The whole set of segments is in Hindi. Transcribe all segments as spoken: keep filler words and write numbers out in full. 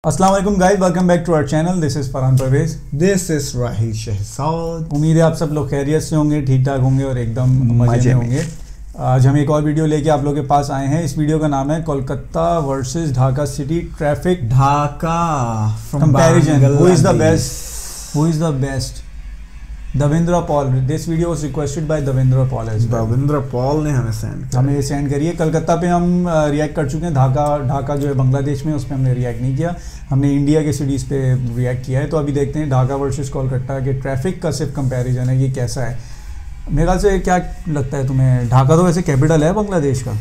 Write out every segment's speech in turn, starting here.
अस्सलाम वालेकुम guys, welcome back to our channel. This is Farhan Parvez, this is Rahil Shahzad. उम्मीद है आप सब लोग खैरियत से होंगे, ठीक ठाक होंगे और एकदम मजे में होंगे। आज हम एक और वीडियो लेके आप लोगों के पास आए हैं। इस वीडियो का नाम है Kolkata versus Dhaka city traffic Dhaka comparison. Who is the best who is the best Davinder Paul. This video was requested by Davinder Paul. Davinder Paul ने हमें सेंड हमें सेंड करिए। कलकत्ता पे हम रिएक्ट कर चुके हैं, ढाका ढाका जो है बांग्लादेश में, उस पर हमने रिएक्ट नहीं किया। हमने इंडिया के सिटीज़ पे रिएक्ट किया है। तो अभी देखते हैं ढाका वर्सेस कोलकाता के ट्रैफिक का सिर्फ कंपैरिजन है, ये कैसा है। मेरे ख्याल से क्या लगता है तुम्हें, ढाका तो वैसे कैपिटल है बांग्लादेश का,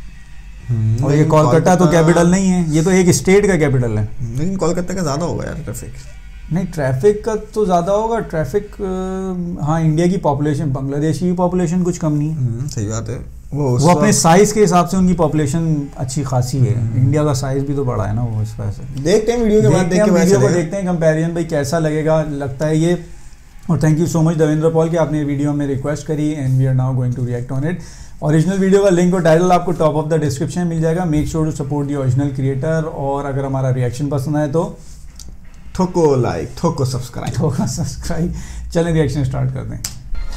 और ये कोलकाता तो कैपिटल नहीं है, ये तो एक स्टेट का कैपिटल है। लेकिन कोलकाता का ज़्यादा होगा यार ट्रैफिक। नहीं, ट्रैफिक का तो ज़्यादा होगा। ट्रैफिक हाँ, इंडिया की पॉपुलेशन, बांग्लादेश की पॉपुलेशन कुछ कम नहीं है। सही बात है। वो वो अपने साइज के हिसाब से उनकी पॉपुलेशन अच्छी खासी है। इंडिया का साइज भी तो बड़ा है ना, वो इस वजह से। देखते हैं वीडियो के बाद, देख के वीडियो को देखते हैं कंपैरिजन भाई कैसा लगेगा, लगता है ये। और thank you so much Davinder Paul कि आपने वीडियो में रिक्वेस्ट करी and we are now going to react on it. Original video का लिंक और टाइटल आपको टॉप ऑफ द डिस्क्रिप्शन मिल जाएगा। Make sure to support the original creator. और अगर हमारा रिएक्शन पसंद आए तो ठोको लाइक, ठोको सब्सक्राइब, ठोको सब्सक्राइब। चलें रिएक्शन स्टार्ट कर दें।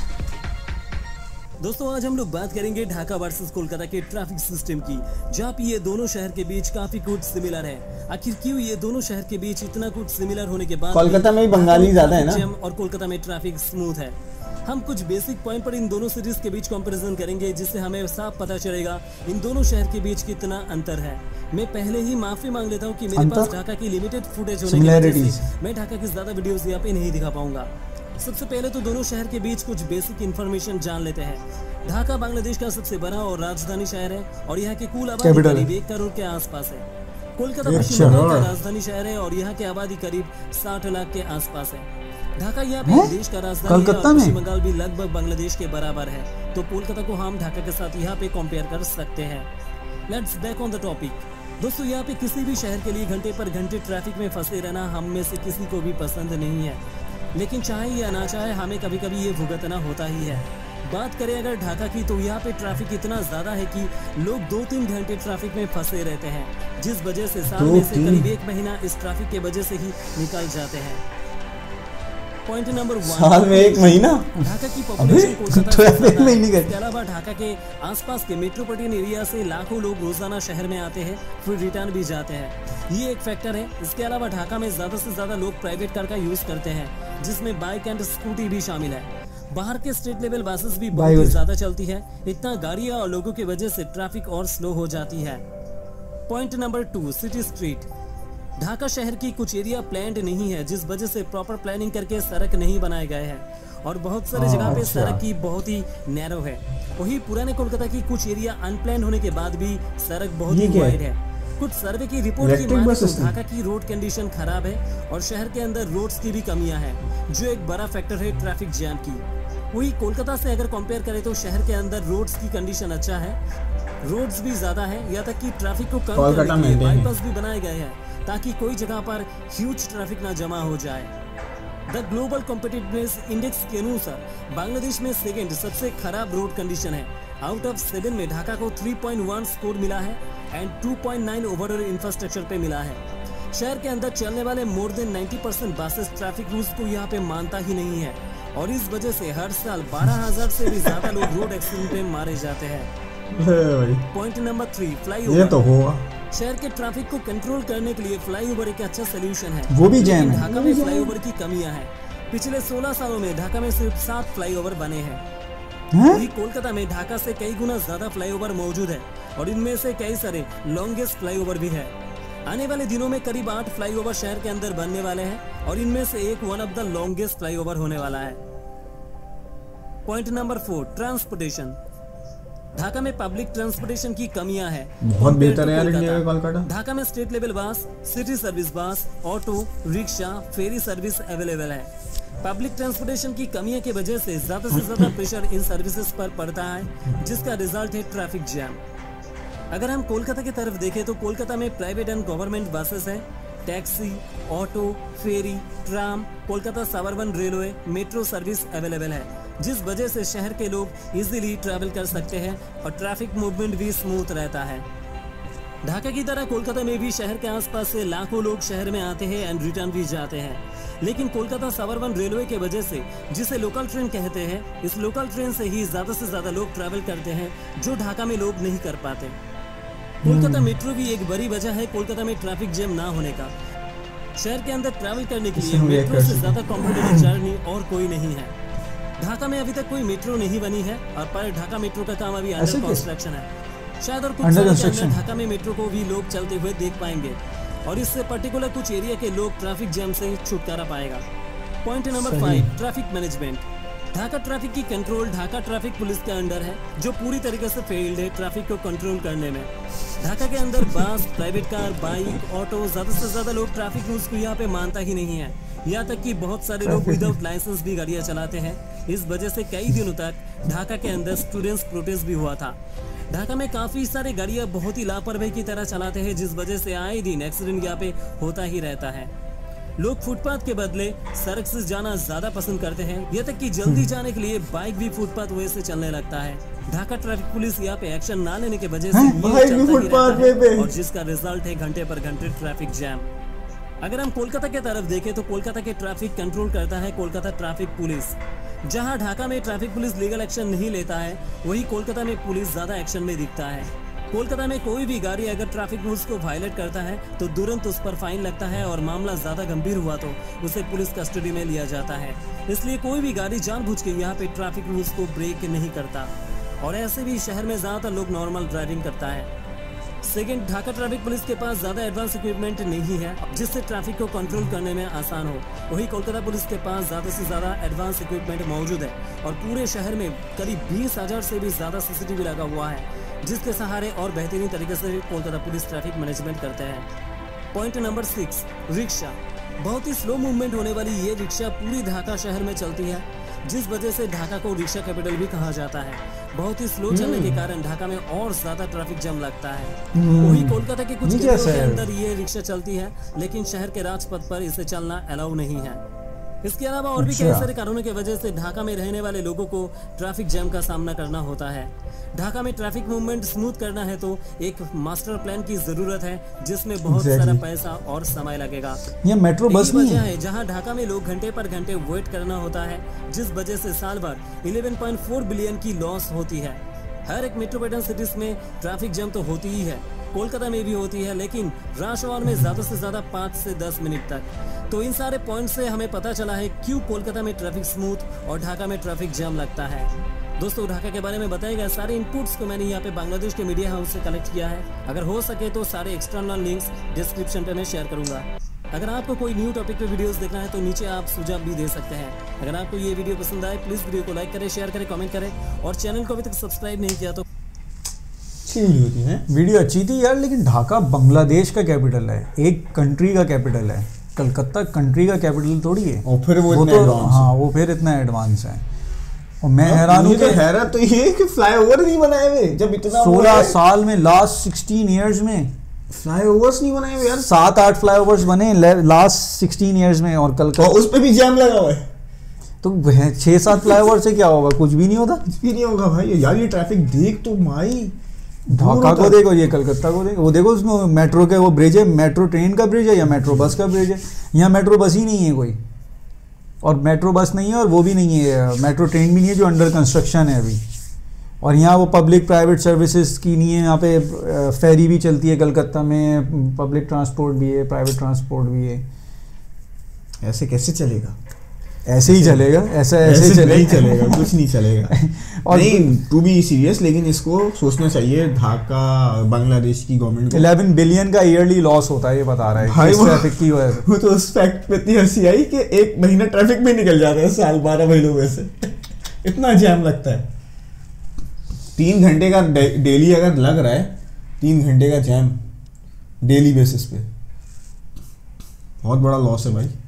दोस्तों, आज हम लोग बात करेंगे ढाका वर्सेस कोलकाता के ट्रैफिक सिस्टम की, जहाँ पे ये दोनों शहर के बीच काफी कुछ सिमिलर है। आखिर क्यों ये दोनों शहर के बीच इतना कुछ सिमिलर होने के बाद कोलकाता में बंगाली ज्यादा है ना, और कोलकाता में ट्रैफिक स्मूथ है। हम कुछ बेसिक पॉइंट पर इन दोनों सिटीज के बीच कंपैरिजन करेंगे, जिससे हमें साफ पता चलेगा इन दोनों शहर के बीच कितना अंतर है। मैं पहले ही माफी मांग लेता हूँ कि मेरे पास ढाका की लिमिटेड फुटेज होने की वजह से मैं ढाका की ज्यादा वीडियोस यहाँ पे नहीं दिखा पाऊंगा। सबसे पहले तो दोनों शहर के बीच कुछ बेसिक इन्फॉर्मेशन जान लेते हैं। ढाका बांग्लादेश का सबसे बड़ा और राजधानी शहर है और यहाँ की कुल आबादी करीब एक करोड़ के आसपास है। कोलकाता पश्चिम बंगाल का राजधानी शहर है और यहाँ की आबादी करीब साठ लाख के आसपास है। ढाका यहाँ पे देश का राजधानी है और पश्चिम बंगाल भी लगभग बांग्लादेश के बराबर है। तो कोलकाता को हम ढाका के साथ यहाँ पे कंपेयर कर सकते हैं। Let's back on the topic. दोस्तों, यहाँ पे किसी भी शहर के लिए घंटे पर घंटे ट्रैफिक में फंसे रहना हम में से किसी को भी पसंद नहीं है, लेकिन चाहे या ना चाहे हमें कभी कभी ये भुगतना होता ही है। बात करें अगर ढाका की, तो यहाँ पे ट्रैफिक इतना ज्यादा है कि लोग दो तीन घंटे ट्रैफिक में फंसे रहते हैं, जिस वजह से साल में से करीब एक महीना इस ट्रैफिक के वजह से ही निकल जाते हैं। पॉइंट नंबर वन, साल में एक महीना। ढाका की पॉपुलेशन कोलकाता से ज्यादा है। इसके अलावा ढाका के आसपास के मेट्रोपॉलिटन एरिया से लाखों लोग रोजाना शहर में आते हैं, फिर रिटर्न भी जाते हैं, ये एक फैक्टर है। इसके अलावा ढाका में ज्यादा से ज्यादा लोग प्राइवेट कार का यूज करते हैं, जिसमें बाइक एंड स्कूटी भी शामिल है। बाहर के स्टेट लेवल बसेस भी बहुत ही ज्यादा चलती है। इतना गाड़ियां और लोगों की वजह से ट्रैफिक और स्लो हो जाती है। Point number two, city street. Dhaka शहर की कुछ एरिया प्लान्ड नहीं है, जिस वजह से प्रॉपर प्लानिंग करके सड़क नहीं बनाए गए हैं और बहुत सारे जगह पे सड़क की बहुत ही नैरो है। वही पुराने कोलकाता की कुछ एरिया अनप्लान्ड होने के बाद भी सड़क बहुत ही वाइड है। कुछ सर्वे की रिपोर्ट की माने तो ढाका की रोड कंडीशन खराब है और शहर के अंदर रोड्स की भी कमियां हैं, जो एक बड़ा फैक्टर है ट्रैफिक जैम की। वही कोलकाता से अगर कंपेयर करें तो शहर के अंदर रोड्स की कंडीशन अच्छा है, रोड्स भी ज्यादा है, यहाँ तक कि ट्रैफिक को कम करने के लिए बाईपास भी बनाए गए हैं ताकि कोई जगह पर ह्यूज ट्रैफिक ना जमा हो जाए। द ग्लोबल कॉम्पिटिटिवनेस इंडेक्स के अनुसार बांग्लादेश में सेकंड सबसे खराब रोड कंडीशन है। आउट ऑफ सेवन में ढाका को थ्री पॉइंट वन स्कोर मिला है and two point nine overall infrastructure पे मिला है। शहर के अंदर चलने वाले more than ninety percent buses traffic rules को यहाँ पे मानता ही नहीं है और इस वजह से हर साल बारह हजार से भी ज्यादा लोग रोड एक्सीडेंट में मारे जाते हैं। Point number three, flyover. ये तो हुआ। शहर के ट्रैफिक को कंट्रोल करने के लिए फ्लाईओवर एक अच्छा सोल्यूशन है, वो भी जैम है। ढाका में फ्लाईओवर की कमियां हैं। पिछले सोलह सालों में ढाका में सिर्फ सात फ्लाईओवर बने हैं। वही कोलकाता में ढाका से कई गुना ज्यादा फ्लाईओवर मौजूद है और इनमें से कई सारे लॉन्गेस्ट फ्लाईओवर भी है। आने वाले दिनों में करीब आठ फ्लाईओवर शहर के अंदर बनने वाले हैं और इनमें से एक one of the longest flyover होने वाला है। Point number four, transportation. Dhaka में पब्लिक ट्रांसपोर्टेशन की कमियां हैं। बहुत बेहतर है यार इंडिया में कोलकाता। ढाका में state level bus, city service bus, auto rickshaw, ferry service available है। पब्लिक ट्रांसपोर्टेशन की कमियों की वजह से ज्यादा से ज्यादा प्रेशर इन सर्विसेज पर पड़ता है, जिसका रिजल्ट है ट्रैफिक जैम। अगर हम कोलकाता की तरफ देखें तो कोलकाता में प्राइवेट एंड गवर्नमेंट बसेस हैं, taxi, auto, ferry, tram, Kolkata suburban railway, metro service available है, जिस वजह से शहर के लोग इजीली ट्रैवल कर सकते हैं और ट्रैफिक मूवमेंट भी स्मूथ रहता है। ढाका की तरह कोलकाता में भी शहर के आसपास से लाखों लोग शहर में आते हैं एंड रिटर्न भी जाते हैं, लेकिन कोलकाता सबअर्बन रेलवे के वजह से, जिसे लोकल ट्रेन कहते हैं, इस लोकल ट्रेन से ही ज्यादा से ज्यादा लोग ट्रैवल करते हैं, जो ढाका में लोग नहीं कर पाते। कोलकाता मेट्रो भी एक बड़ी वजह है कोलकाता में ट्रैफिक जैम ना होने का। शहर के अंदर ट्रैवल करने के लिए मेट्रो से ज्यादा कॉम्पिटेटिव जर्नी और कोई नहीं है। ढाका में अभी तक कोई मेट्रो नहीं बनी है और पर ढाका मेट्रो का काम अभी अंडर कंस्ट्रक्शन है। शायद और कुछ साल के अंदर ढाका में मेट्रो को भी लोग चलते हुए देख पाएंगे और इससे पर्टिकुलर कुछ एरिया के लोग ट्रैफिक जैम से छुटकारा पाएगा। Point number five, traffic management. Dhaka traffic की कंट्रोल ढाका ट्रैफिक पुलिस के अंडर है, जो पूरी तरीके से फेल्ड है ट्रैफिक को कंट्रोल करने में। ढाका के अंदर बस, प्राइवेट कार, बाइक, ऑटो, ज्यादा से ज्यादा लोग ट्रैफिक रूल्स को यहाँ पे मानता ही नहीं है। यहाँ तक कि बहुत सारे लोग विदाउट लाइसेंस भी गाड़ियाँ चलाते हैं। इस वजह से कई दिनों तक ढाका के अंदर स्टूडेंट्स प्रोटेस्ट भी हुआ था। ढाका में काफी सारे गाड़ियाँ बहुत ही लापरवाही की तरह चलाते हैं, जिस वजह से आए दिन एक्सीडेंट यहाँ पे होता ही रहता है। लोग फुटपाथ के बदले सड़क से जाना ज्यादा पसंद करते हैं, यहाँ तक कि जल्दी जाने के लिए बाइक भी फुटपाथ वे से चलने लगता है। ढाका ट्रैफिक पुलिस यहाँ पे एक्शन ना लेने की वजह से ये चलता ही रहता है और जिसका रिजल्ट है घंटे पर घंटे ट्रैफिक जैम। अगर हम कोलकाता के तरफ देखें तो कोलकाता के ट्रैफिक कंट्रोल करता है कोलकाता ट्रैफिक पुलिस। जहां ढाका में ट्रैफिक पुलिस लीगल एक्शन नहीं लेता है, वही कोलकाता में पुलिस ज्यादा एक्शन में दिखता है। कोलकाता में कोई भी गाड़ी अगर ट्रैफिक रूल्स को वायलेट करता है तो तुरंत उस पर फाइन लगता है और मामला ज्यादा गंभीर हुआ तो उसे पुलिस कस्टडी में लिया जाता है। इसलिए कोई भी गाड़ी जानबूझ के यहाँ पे ट्रैफिक रूल्स को ब्रेक नहीं करता और ऐसे भी शहर में ज्यादातर लोग नॉर्मल ड्राइविंग करता है। सेकेंड, ढाका ट्रैफिक पुलिस के पास ज्यादा एडवांस इक्विपमेंट नहीं है जिससे ट्रैफिक को कंट्रोल करने में आसान हो। वही कोलकाता पुलिस के पास ज्यादा से ज्यादा एडवांस इक्विपमेंट मौजूद है और पूरे शहर में करीब बीस हजार से भी ज्यादा सीसीटीवी लगा हुआ है, जिसके सहारे और बेहतरीन तरीके से कोलकाता पुलिस ट्रैफिक मैनेजमेंट करते हैं। Point number six, rickshaw. बहुत ही स्लो मूवमेंट होने वाली ये रिक्शा पूरी ढाका शहर में चलती है, जिस वजह से ढाका को रिक्शा कैपिटल भी कहा जाता है। बहुत ही स्लो चलने के कारण ढाका में और ज्यादा ट्रैफिक जाम लगता है। वही कोलकाता के कुछ एरिया के अंदर ये रिक्शा चलती है, लेकिन शहर के राजपथ पर इसे चलना अलाउ नहीं है। इसके अलावा और भी कई सारे कारणों की वजह से ढाका में रहने वाले लोगों को ट्रैफिक जैम का सामना करना होता है। ढाका में ट्रैफिक मूवमेंट स्मूथ करना है तो एक मास्टर प्लान की जरूरत है, जिसमें बहुत exactly. सारा पैसा और समय लगेगा। ये मेट्रो बस नहीं है, है जहां ढाका में लोग घंटे पर घंटे वेट करना होता है, जिस वजह से साल भर ग्यारह पॉइंट चार बिलियन की लॉस होती है। हर एक मेट्रोपॉलिटन सिटीज में ट्रैफिक जैम तो होती ही है, कोलकाता में भी होती है, लेकिन रश आवर में ज्यादा से ज्यादा पाँच से दस मिनट तक। तो इन सारे पॉइंट से हमें पता चला है क्यों कोलकाता में ट्रैफिक स्मूथ और ढाका में ट्रैफिक जैम लगता है। दोस्तों, ढाका के बारे में बताए गए सारे इनपुट्स को मैंने यहाँ पे बांग्लादेश के मीडिया हाउस से कलेक्ट किया है। अगर हो सके तो सारे एक्सटर्नल लिंक्स डिस्क्रिप्शन पे मैं शेयर करूंगा। अगर आपको कोई न्यू टॉपिक पे वीडियोस देखना है तो नीचे आप सुझाव भी दे सकते हैं। अगर आपको ये वीडियो पसंद आए प्लीज वीडियो को लाइक करें, शेयर करें, कमेंट करें और चैनल को अभी तक सब्सक्राइब नहीं किया तो वीडियो थी है वीडियो अच्छी थी यार। लेकिन ढाका बांग्लादेश का कैपिटल है, एक कंट्री का कैपिटल है। कलकत्ता कंट्री का कैपिटल थोड़ी है और फिर वो, वो इतना तो हाँ वो फिर इतना एडवांस है। और मैं हैरान हूँ तो हैरत तो ये कि फ्लाईओवर नहीं बनाए हुए, जब इतना सोलह साल में लास्ट सिक्सटीन ईयर्स में फ्लाईओवर्स नहीं बनाए हुए यार। सात आठ फ्लाईओवर्स बने लास्ट सिक्सटीन ईयर्स में और कल और उस पे भी जैम लगा हुआ है। तो छह सात फ्लाईओवर से क्या होगा? कुछ भी नहीं होता, कुछ भी नहीं होगा भाई। यार ये ट्रैफिक देख तो माई, ढाका को देखो, ये कलकत्ता को देखो, वो देखो उसमें मेट्रो के वो ब्रिज है, मेट्रो ट्रेन का ब्रिज है या मेट्रो बस का ब्रिज है। यहाँ मेट्रो बस ही नहीं है कोई, और मेट्रो बस नहीं है और वो भी नहीं है, मेट्रो ट्रेन भी नहीं है जो अंडर कंस्ट्रक्शन है अभी। और यहाँ वो पब्लिक प्राइवेट सर्विसेज की नहीं है। यहाँ पे फेरी भी चलती है कलकत्ता में, पब्लिक ट्रांसपोर्ट भी है, प्राइवेट ट्रांसपोर्ट भी है। ऐसे कैसे चलेगा? ऐसे ही चलेगा, ऐसा ऐसे, ऐसे चलेगा, नहीं चलेगा, कुछ नहीं चलेगा। और नहीं, टू बी सीरियस, लेकिन इसको सोचना चाहिए ढाका बांग्लादेश की गवर्नमेंट को। ग्यारह बिलियन का ईयरली लॉस होता है, ये बता रहा है भाई वो, ट्रैफिक की वजह से। वो तो उस फैक्ट पे इतनी हंसी आई कि एक महीना ट्रैफिक में निकल जाता है साल बारह महीनों में से। इतना जैम लगता है। तीन घंटे का डेली अगर लग रहा है, तीन घंटे का जैम डेली बेसिस पे, बहुत बड़ा लॉस है भाई।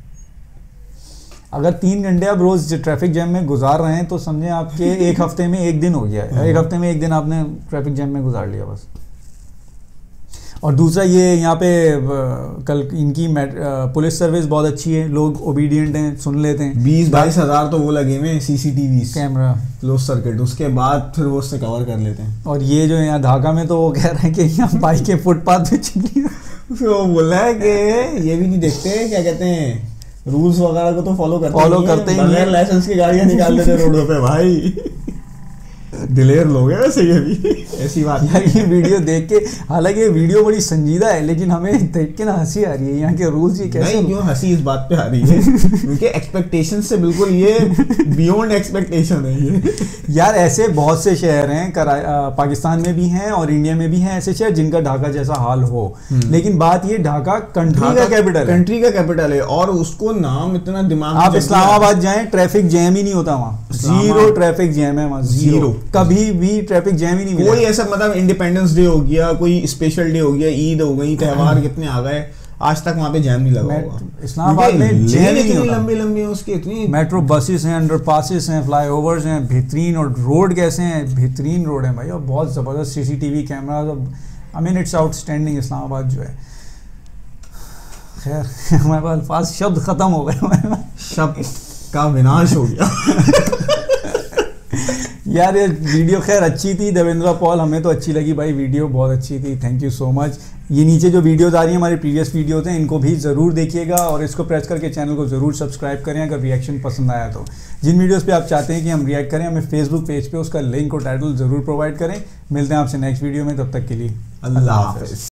अगर तीन घंटे आप रोज ट्रैफिक जैम में गुजार रहे हैं तो समझें आपके एक हफ्ते में एक दिन हो गया है। एक हफ्ते में एक दिन आपने ट्रैफिक जैम में गुजार लिया बस। और दूसरा ये यहाँ पे अ, कल इनकी मेट- अ, पुलिस सर्विस बहुत अच्छी है, लोग ओबीडियंट हैं, सुन लेते हैं। बीस बाईस हजार तो वो लगे हुए सीसीटीवी कैमरा क्लोज सर्किट, उसके बाद फिर वो उससे कवर कर लेते हैं। और ये जो यहाँ ढाका में तो वो कह रहे हैं कि यहाँ बाइकें फुटपाथ पे चली हैं। फिर वो बोल रहा है कि ये भी नहीं देखते, क्या कहते हैं, रूल्स वगैरह को तो फॉलो करते Follow नहीं हैं, करते ही नहीं बगैर हैं। लाइसेंस की गाड़ियां निकाल देते रोडों पे भाई। दिलेर लोग हैं वैसे ये भी, ऐसी बात यार ये वीडियो देख के, हालांकि ये वीडियो बड़ी संजीदा है, लेकिन हमें देख के ना हंसी आ रही है। यहाँ के रूल्स ये कैसे नहीं, क्यों हंसी इस बात पे आ रही है क्योंकि एक्सपेक्टेशन से बिल्कुल ये बियॉन्ड एक्सपेक्टेशन है ये। यार ऐसे बहुत से शहर हैं, करा- अ, पाकिस्तान में भी हैं और इंडिया में भी हैं ऐसे शहर जिनका ढाका जैसा हाल हो, लेकिन बात ये ढाका कंट्री का कैपिटल है, कंट्री का कैपिटल है और उसको नाम इतना दिमाग में आप जम गया। इस्लामाबाद जाएं ट्रैफिक जैम ही नहीं होता वहाँ, इस्लामाबाद- जीरो ट्रैफिक जैम है वहाँ, जीरो, जीरो। कभी भी ट्रैफिक जैम ही नहीं कोई मिला। ऐसा मतलब इंडिपेंडेंस डे हो गया, कोई स्पेशल डे हो गया, ईद हो गई, त्योहार कितने आ गए, आज तक वहाँ पे जैम नहीं लगा मैं- होगा। इस्लामाबाद क्योंकि में जैम ही लेन नहीं इतनी होता। लंबी लंबी है उसकी, इतनी मेट्रो बसेस हैं, अंडर पासिस हैं, फ्लाई ओवर्स हैं, बेहतरीन, और रोड कैसे हैं, बेहतरीन रोड है भाई, और बहुत ज़बरदस्त CCTV camera, I mean it's outstanding Islamabad जो है। खैर हमारे पास अल्फाज शब्द ख़त्म हो गए हमारे पास। शब्द का विनाश हो गया। यार ये वीडियो खैर अच्छी थी देवेंद्र पॉल, हमें तो अच्छी लगी भाई, वीडियो बहुत अच्छी थी, थैंक यू सो मच। ये नीचे जो वीडियोस आ रही हैं हमारे प्रीवियस वीडियोस हैं, इनको भी ज़रूर देखिएगा और इसको प्रेस करके चैनल को ज़रूर सब्सक्राइब करें अगर रिएक्शन पसंद आया तो। जिन वीडियोस पे आप चाहते हैं कि हम रिएक्ट करें, हमें फेसबुक पेज पे उसका लिंक और टाइटल ज़रूर प्रोवाइड करें। मिलते हैं आपसे नेक्स्ट वीडियो में, तब तक के लिए अल्लाह हाफ़िज़।